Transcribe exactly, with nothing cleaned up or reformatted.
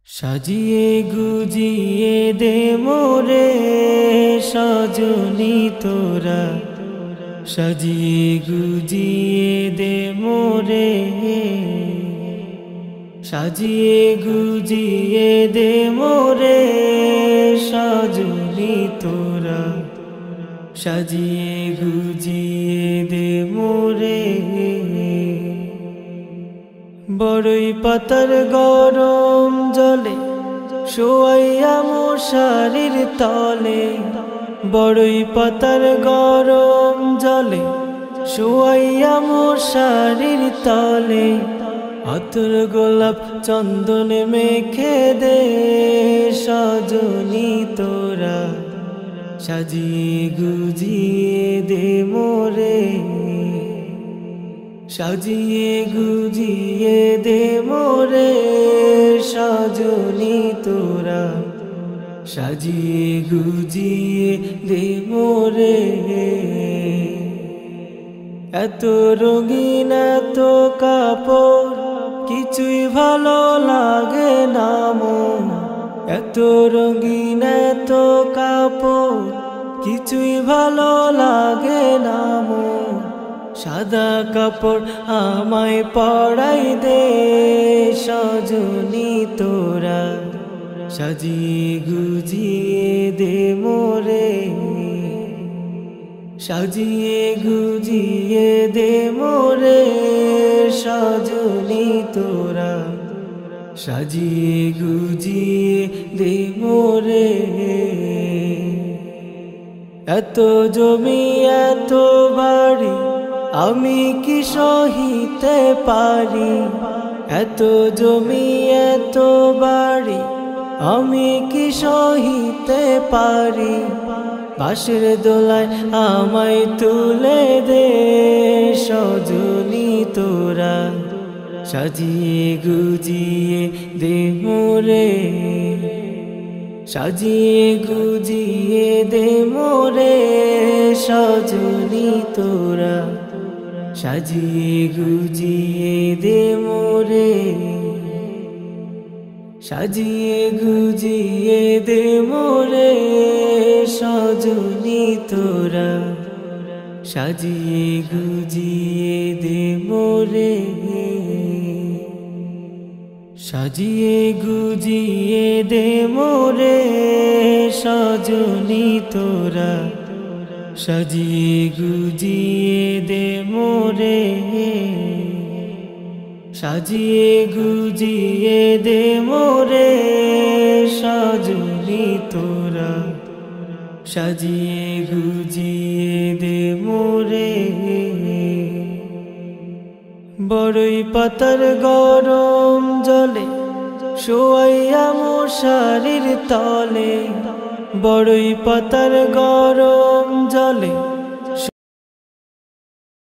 সাজিয়ে গুজিয়ে দে মোরে সজনী তোরা, সাজিয়ে গুজিয়ে দে মোরে, সাজিয়ে গুজিয়ে দে মোরে সজনী তোরা, সাজিয়ে গুজিয়ে দে মোরে। বড়ই পাতার গরম জলে শোয়াইয়া মশারির তলে, বড়ই পাতার গরম জলে শোয়াইয়া মশারির তলে, আতর গোলাপ চন্দন মেখে দে সজনী তোরা, সাজিয়ে গুজিয়ে দে মোরে, সাজিয়ে গুজিয়ে দে মোরে সজনী তোরা, সাজিয়ে গুজিয়ে দে মোরে। এত রঙিন এত কাপড় কিছুই ভালো লাগে না মন, এত রঙিন এত কাপড় কিছুই ভালো লাগে না মন। সাদা কাপড় আমায় পরাই দে সজনী তোরা, সাজিয়ে গুজিয়ে দে মোরে, সাজিয়ে গুজিয়ে দে মোরে সজনী তোরা, সাজিয়ে গুজিয়ে দে মোরে। এত জমি এত বাড়ি আমি কি সহিতে পারি, এত জমি এত বাড়ি আমি কি সহিতে পারি। বাঁশের দোলায় আমায় তুলে দে সজনী তোরা, সাজিয়ে গুজিয়ে দে মোরে, সাজিয়ে গুজিয়ে দে মোরে সজনী তোরা, সাজিয়ে গুজিয়ে দে মোরে, সাজিয়ে গুজিয়ে দে মোরে সজনী তোরা, সাজিয়ে গুজিয়ে দে মোরে, সাজিয়ে গুজিয়ে দে মোরে সজনী তোরা, সাজিয়ে গুজিয়ে দে মোরে, সাজিয়ে গুজিয়ে দে মোরে সজনী তোরা, সাজিয়ে গুজিয়ে দে মোরে। বড়ই পাতার গরম জলে শোয়াইয়া মশারির তলে, বড়ই পাতার গরম জলে